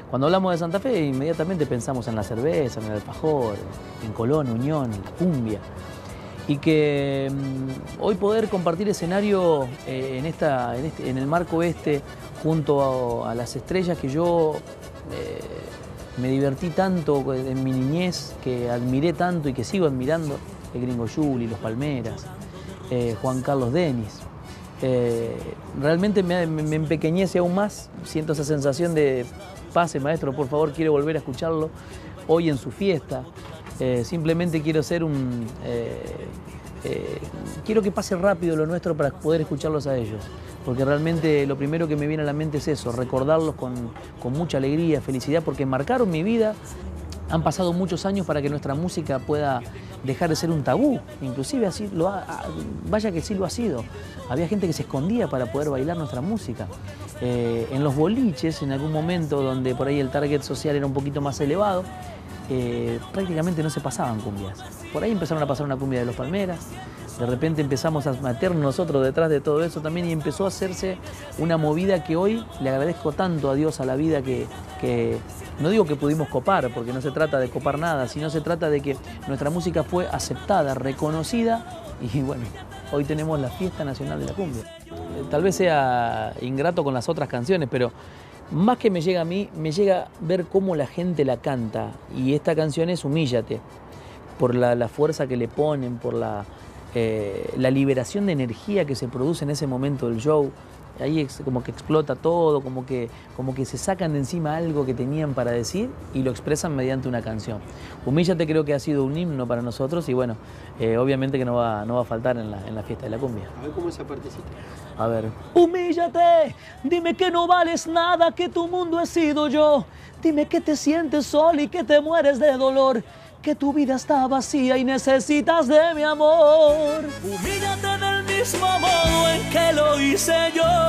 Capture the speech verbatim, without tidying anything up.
Cuando hablamos de Santa Fe, inmediatamente pensamos en la cerveza, en el alfajor, en Colón, Unión, en la cumbia. Y que mmm, hoy poder compartir escenario eh, en, esta, en, este, en el marco este, junto a, a las estrellas que yo eh, me divertí tanto en mi niñez, que admiré tanto y que sigo admirando, el Gringo Juli, Los Palmeras, eh, Juan Carlos Denis. Eh, realmente me, me empequeñece aún más, siento esa sensación de pase maestro, por favor, quiero volver a escucharlo hoy en su fiesta. Eh, simplemente quiero ser un... Eh, eh, quiero que pase rápido lo nuestro para poder escucharlos a ellos, porque realmente lo primero que me viene a la mente es eso, recordarlos con, con mucha alegría, felicidad, porque marcaron mi vida. Han pasado muchos años para que nuestra música pueda dejar de ser un tabú, inclusive así lo ha, vaya que sí lo ha sido. Había gente que se escondía para poder bailar nuestra música. Eh, en los boliches, en algún momento donde por ahí el target social era un poquito más elevado, eh, prácticamente no se pasaban cumbias. Por ahí empezaron a pasar una cumbia de Los Palmeras, de repente empezamos a meternos nosotros detrás de todo eso también y empezó a hacerse una movida que hoy le agradezco tanto a Dios, a la vida, que, que no digo que pudimos copar, porque no se trata de copar nada, sino se trata de que nuestra música fue aceptada, reconocida y bueno, hoy tenemos la Fiesta Nacional de la Cumbia. Tal vez sea ingrato con las otras canciones, pero más que me llega a mí, me llega ver cómo la gente la canta y esta canción es Humíllate, por la, la fuerza que le ponen, por la... Eh, la liberación de energía que se produce en ese momento del show. Ahí es como que explota todo, como que, como que se sacan de encima algo que tenían para decir y lo expresan mediante una canción. Humíllate creo que ha sido un himno para nosotros y bueno, eh, obviamente que no va, no va a faltar en la, en la fiesta de la cumbia. A ver cómo esa partecita. A ver. Humíllate, dime que no vales nada, que tu mundo he sido yo. Dime que te sientes sola y que te mueres de dolor, que tu vida está vacía y necesitas de mi amor. Humíllate del mismo modo en que lo hice yo.